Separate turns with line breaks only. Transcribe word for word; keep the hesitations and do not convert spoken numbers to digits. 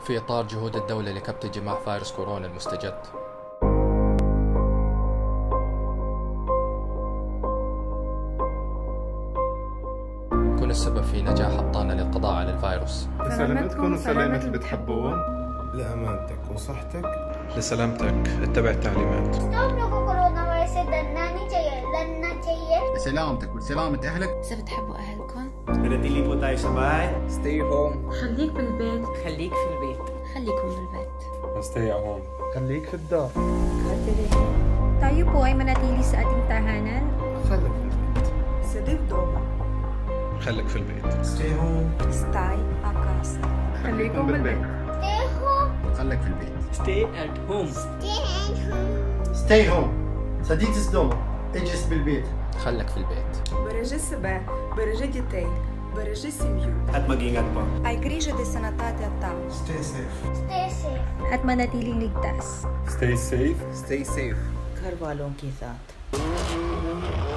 في إطار جهود الدولة لكبت جماح فيروس كورونا المستجد. كن السبب في نجاح أبطالنا للقضاء على الفيروس.
لسلامتكم وسلامة اللي بتحبون.
لأمانتك وصحتك.
لسلامتك اتبع التعليمات.
لسلامتك ولسلامة أهلك.
إذا بتحبوا أهلكم
Nanatili po tayo sa bahay.
Stay home.
خليك بالبيت.
خليك في البيت. خليكم بالبيت.
Stay at home.
خليك في الدار.
Tayo po ay manatili sa ating tahanan.
خليك في البيت.
سيدي دوما.
خليك في البيت.
Stay home.
Stay a casa.
خليكم بالبيت.
Stay home. خليك في البيت.
Stay at home.
Stay at home.
Stay home. سديت دوما. اجلس بالبيت.
خلك في البيت.
Бережи себе, бережи дітей, бережи сім'ю.
At mag-ingat po.
Ay grižate sa natatataw.
Stay safe.
Stay safe.
At manatiling ligtas.
Stay safe.
Stay safe.
Karvalon kithat.